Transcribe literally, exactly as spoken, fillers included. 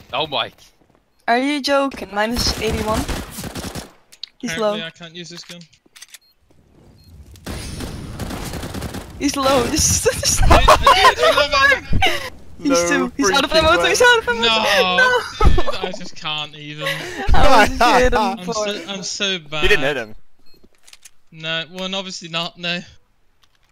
Oh my. Are you joking? Minus eighty-one. He's Apparently low. I can't use this gun. He's low. Just, just I did, I did, I love it. He's two. He's out of ammo. freaking He's out of ammo. No, No. I just can't even. I was hit him I'm for. so, I'm so bad. You didn't hit him. No, well, obviously not. No.